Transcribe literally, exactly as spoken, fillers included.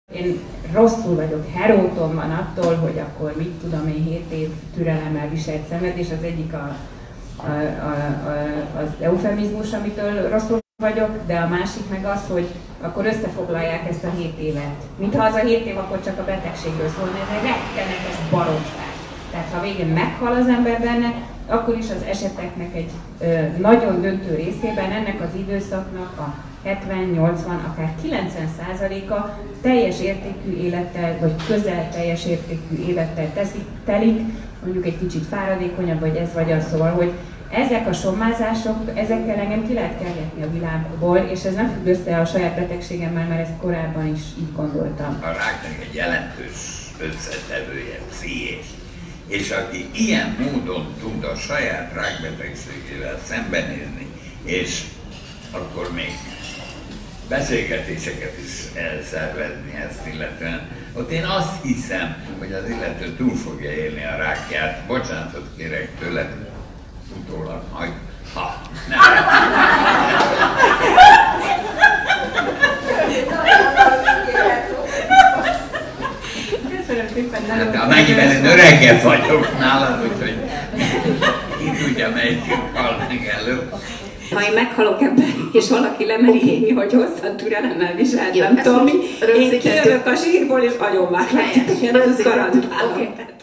Én rosszul vagyok, heróton van attól, hogy akkor mit tudom én hét év türelemmel viselt szenvedés, az egyik a, a, a, a, az eufemizmus, amitől rosszul vagyok, de a másik meg az, hogy akkor összefoglalják ezt a hét évet. Mintha az a hét év akkor csak a betegségről szólna, ez egy rettenetes baromság. Tehát ha végén meghal az ember benne, akkor is az eseteknek egy ö, nagyon döntő részében ennek az időszaknak a hetven, nyolcvan, akár kilencven százaléka teljes értékű élettel, vagy közel teljes értékű élettel teszik, telik, mondjuk egy kicsit fáradékonyabb, vagy ez vagy az, szóval, hogy ezek a sommázások, ezekkel engem ki lehet kergetni a világból, és ez nem függ össze a saját betegségemmel, mert ezt korábban is így gondoltam. A ráknak egy jelentős összetevője pszichés, és aki ilyen módon tud a saját rákbetegségével szembenézni, és akkor még beszélgetéseket is elszervezni ezt illetően, ott én azt hiszem, hogy az illető túl fogja élni a rákját. Bocsánatot kérek tőled, utólag majd, ha nem. Köszönöm szépen, hát, amennyiben én öregebb vagyok nálad, úgyhogy ki tudja, melyikünk hal meg előbb. Ha én meghalok ebben, és valaki lemeri írni, hogy hosszan türelemmel viseltem, Tomi, én kijövök a sírból, és agyonváglak, én ezt garantálom.